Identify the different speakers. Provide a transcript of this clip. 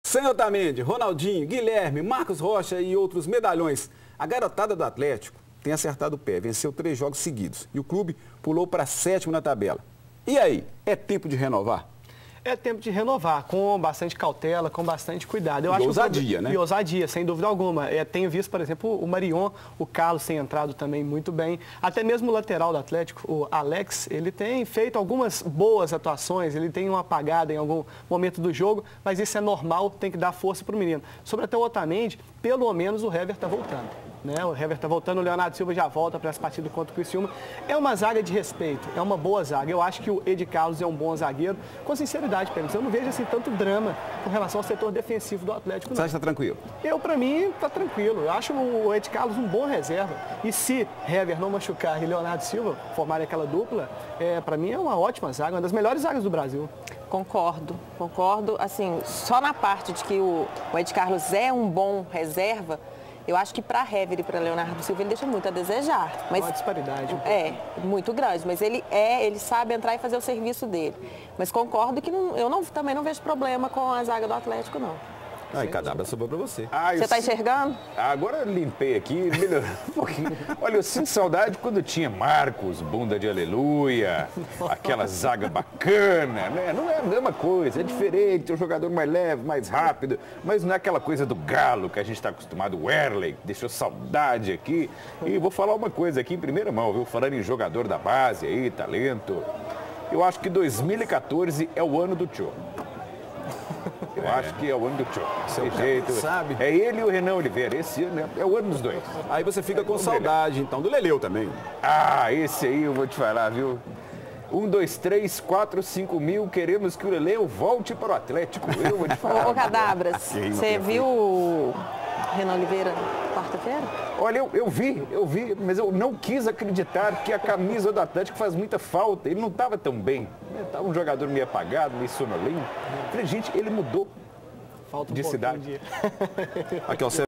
Speaker 1: Sem Otamendi, Ronaldinho, Guilherme, Marcos Rocha e outros medalhões, a garotada do Atlético tem acertado o pé, venceu 3 jogos seguidos e o clube pulou para 7º na tabela. E aí, é tempo de renovar?
Speaker 2: É tempo de renovar, com bastante cautela, com bastante cuidado.
Speaker 1: E ousadia, né?
Speaker 2: E ousadia, sem dúvida alguma. Tenho visto, por exemplo, o Marion, o Carlos tem entrado também muito bem. Até mesmo o lateral do Atlético, o Alex, ele tem feito algumas boas atuações, ele tem uma apagada em algum momento do jogo, mas isso é normal, tem que dar força para o menino. Sobre até o Otamendi, pelo menos o Hever está voltando. Né? O Hever está voltando, o Leonardo Silva já volta para essa partida contra o Criciúma. É uma zaga de respeito, é uma boa zaga. Eu acho que o Edi Carlos é um bom zagueiro. Com sinceridade, Pedro, eu não vejo assim tanto drama com relação ao setor defensivo do Atlético.
Speaker 1: Você acha que está tranquilo?
Speaker 2: Para mim, está tranquilo. Eu acho o Edi Carlos um bom reserva. E se Hever não machucar e Leonardo Silva formarem aquela dupla, para mim é uma ótima zaga, uma das melhores zagas do Brasil.
Speaker 3: Concordo. Assim, só na parte de que o Edi Carlos é um bom reserva, eu acho que para Hever e para Leonardo Silva ele deixa muito a desejar. Mas
Speaker 2: uma disparidade.
Speaker 3: Muito grande, mas ele sabe entrar e fazer o serviço dele. Mas concordo que também não vejo problema com a zaga do Atlético, não.
Speaker 1: Aí, Cadabra, sobrou para você.
Speaker 3: Você está enxergando?
Speaker 4: Agora eu limpei aqui, melhorou um pouquinho. Olha, eu sinto saudade quando tinha Marcos, bunda de aleluia, aquela zaga bacana, né? Não é a mesma coisa, é diferente, é um jogador mais leve, mais rápido, mas não é aquela coisa do galo que a gente está acostumado, o Werley, deixou saudade aqui. E vou falar uma coisa aqui em primeira mão, viu? Falando em jogador da base aí, talento, eu acho que 2014 é o ano do Tchô. Eu acho que é o ano do Tchô. Seu jeito,
Speaker 1: sabe?
Speaker 4: É ele e o Renan Oliveira. Esse ano é o ano dos dois.
Speaker 1: Aí você fica com saudade, então, do Leleu também.
Speaker 4: Ah, esse aí eu vou te falar, viu? 1, 2, 3, 4, 5 mil. Queremos que o Leleu volte para o Atlético. Eu vou te falar.
Speaker 3: Ô, Cadabras, você viu o Renan Oliveira quarta-feira?
Speaker 4: Olha, eu vi, mas eu não quis acreditar que a camisa do Atlético faz muita falta. Ele não estava tão bem. Estava um jogador meio apagado, meio sonolento. Falei, gente, ele mudou
Speaker 2: Falta um
Speaker 4: de cidade.
Speaker 2: De...
Speaker 1: Aqui, ó,